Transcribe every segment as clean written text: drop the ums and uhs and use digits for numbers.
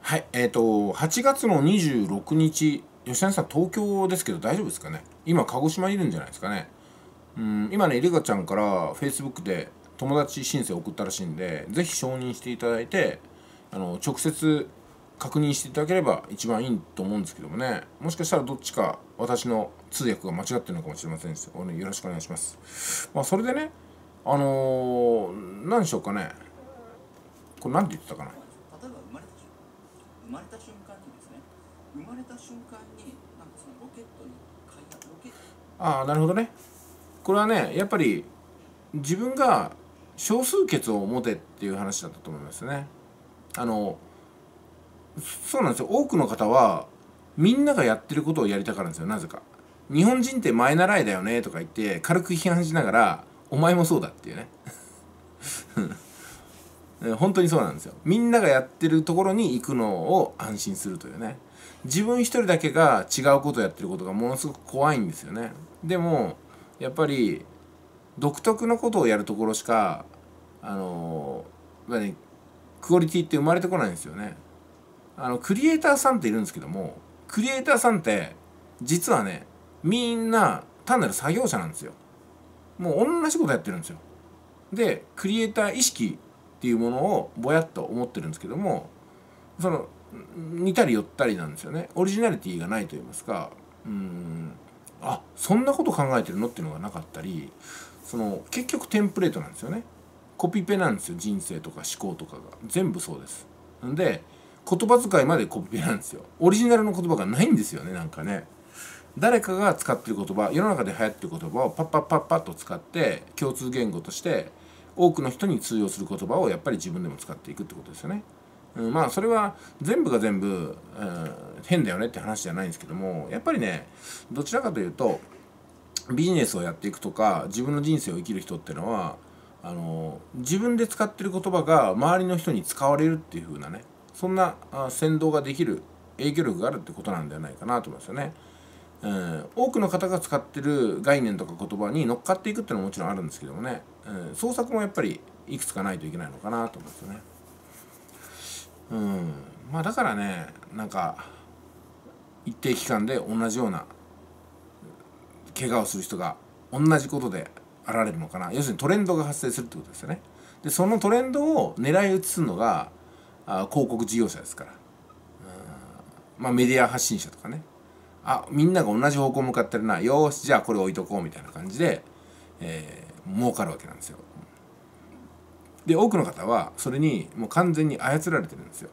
はい、8月の26日、吉谷さん、東京ですけど大丈夫ですかね。今、鹿児島にいるんじゃないですかね。今ね、リカちゃんから Facebook で友達申請送ったらしいんで、ぜひ承認していただいて、直接確認していただければ一番いいと思うんですけどもね。もしかしたらどっちか私の通訳が間違ってるのかもしれませんし、よろしくお願いします。まあ、それでね、何でしょうかね。これ何て言ってたかな。 例えば生まれた瞬間にですね、生まれた瞬間になんかそのロケットにロケット。 ああ、なるほどね。これはね、やっぱり自分が少数決を持てっていう話だったと思いますね。あのそうなんですよ。多くの方はみんながやってることをやりたがるんですよ。なぜか日本人って前習いだよねとか言って軽く批判しながら、お前もそうだっていうね本当にそうなんですよ。みんながやってるところに行くのを安心するというね。自分一人だけが違うことをやってることがものすごく怖いんですよね。でもやっぱり独特のことをやるところしかクオリティって生まれてこないんですよね。クリエイターさんっているんですけども、クリエイターさんって実はね、みんな単なる作業者なんですよ。もう同じことやってるんですよ。でクリエイター意識っていうものをぼやっと思ってるんですけども、その似たり寄ったりなんですよね。オリジナリティがないと言いますか、そんなこと考えてるのっていうのがなかったり、結局テンプレートなんですよね。コピペなんですよ。人生とか思考とかが全部そうです。んで言葉遣いまでコピペなんですよ。オリジナルの言葉がないんですよね。なんかね、誰かが使ってる言葉、世の中で流行ってる言葉をパッパッパッパッと使って共通言語として多くの人に通用する言葉をやっぱり自分でも使っていくってことですよね。まあそれは全部が全部、変だよねって話じゃないんですけども、やっぱりね、どちらかというとビジネスをやっていくとか自分の人生を生きる人っていうのは、自分で使ってる言葉が周りの人に使われるっていう風なね、そんな先導ができる影響力があるってことなんではないかなと思いますよね。多くの方が使ってる概念とか言葉に乗っかっていくっていうのももちろんあるんですけどもね、創作もやっぱりいくつかないといけないのかなと思うんですよね。まあだからね、なんか一定期間で同じような怪我をする人が同じことで現れるのかな。要するにトレンドが発生するってことですよね。でそのトレンドを狙い撃ちするのが広告事業者ですから、まあメディア発信者とかね、みんなが同じ方向向かってるな、よしじゃあこれ置いとこうみたいな感じで、儲かるわけなんですよ。で多くの方はそれにもう完全に操られてるんですよ。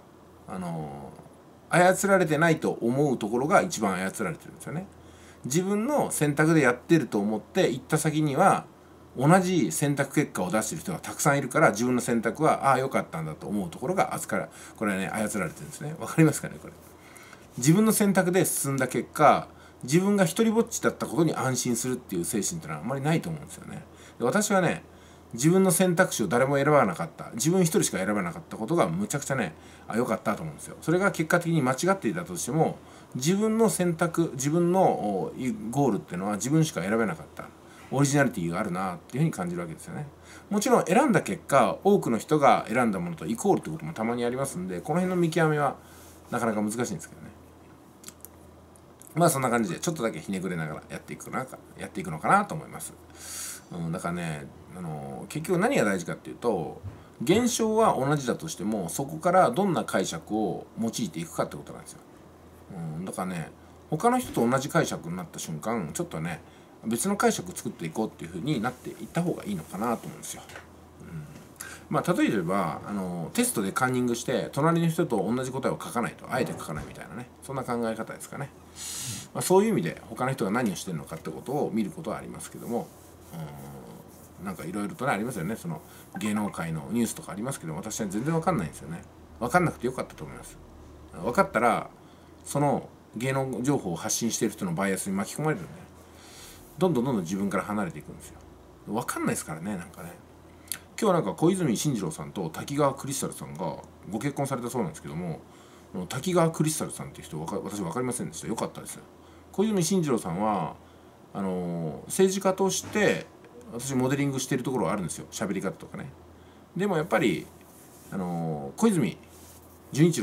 操られてないと思うところが一番操られてるんですよね。自分の選択でやってると思って行った先には同じ選択結果を出してる人がたくさんいるから、自分の選択は良かったんだと思うところがこれはね操られてるんですね。わかりますかねこれ。自分の選択で進んだ結果、自分が一人ぼっちだったことに安心するっていう精神ってのはあんまりないと思うんですよね。で私はね、自分の選択肢を誰も選ばなかった、自分一人しか選ばなかったことがむちゃくちゃね良かったと思うんですよ。それが結果的に間違っていたとしても、自分の選択、自分のゴールっていうのは自分しか選べなかった、オリジナリティがあるなっていうふうに感じるわけですよね。もちろん選んだ結果多くの人が選んだものとイコールってこともたまにありますんで、この辺の見極めはなかなか難しいんですけどね。まあそんな感じでちょっとだけひねくれながらやっていくのかなと思います。だからね、結局何が大事かっていうと、現象は同じだとしてもそこからどんな解釈を用いていくかってことなんですよ。だからね、他の人と同じ解釈になった瞬間、ちょっとね別の解釈作っていこうっていう風になっていった方がいいのかなと思うんですよ。まあ例えばテストでカンニングして隣の人と同じ答えを書かないと、あえて書かないみたいなね、そんな考え方ですかね。そういう意味で他の人が何をしてるのかってことを見ることはありますけども、なんかいろいろとねありますよね。その芸能界のニュースとかありますけど、私は全然わかんないんですよね。わかんなくてよかったと思います。分かったらその芸能情報を発信している人のバイアスに巻き込まれるんで、どんどん自分から離れていくんですよ。分かんないですからね。なんかね、今日なんか小泉進次郎さんと滝川クリスタルさんがご結婚されたそうなんですけども、滝川クリスタルさんっていう人私分かりませんでした。よかったですよ。小泉進次郎さんは政治家として私モデリングしているところはあるんですよ、喋り方とかね。でもやっぱり小泉純一郎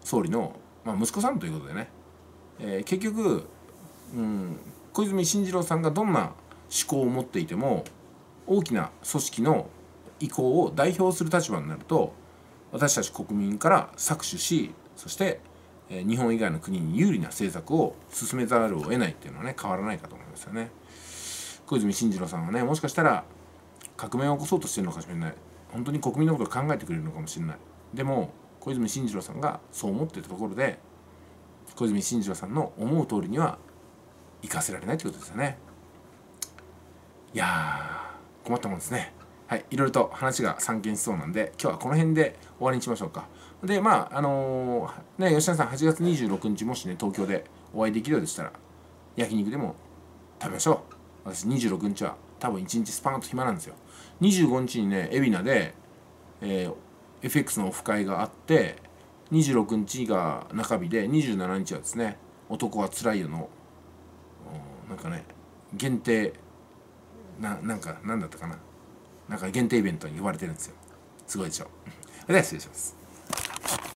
総理の、息子さんということでね、結局、小泉進次郎さんがどんな思考を持っていても大きな組織の意向を代表する立場になると私たち国民から搾取し、そして日本以外の国に有利な政策を進めざるを得ないっていうのはね、変わらないかと思いますよね。小泉進次郎さんはね、もしかしたら革命を起こそうとしてるのかもしれない。本当に国民のことを考えてくれるのかもしれない。でも小泉進次郎さんがそう思っていたところで、小泉進次郎さんの思う通りには生かせられないということですよね。いやー、困ったもんですね。はい、いろいろと話が散見しそうなんで、今日はこの辺で終わりにしましょうか。で、吉田さん、8月26日もしね、東京でお会いできるようでしたら、焼肉でも食べましょう。私、26日は多分1日スパーンと暇なんですよ。25日にね、海老名で、FX のオフ会があって、26日が中日で、27日はですね、男はつらいよの、なんかね、限定、なんだったかな。なんか限定イベントに呼ばれてるんですよ。すごいでしょ。では失礼します。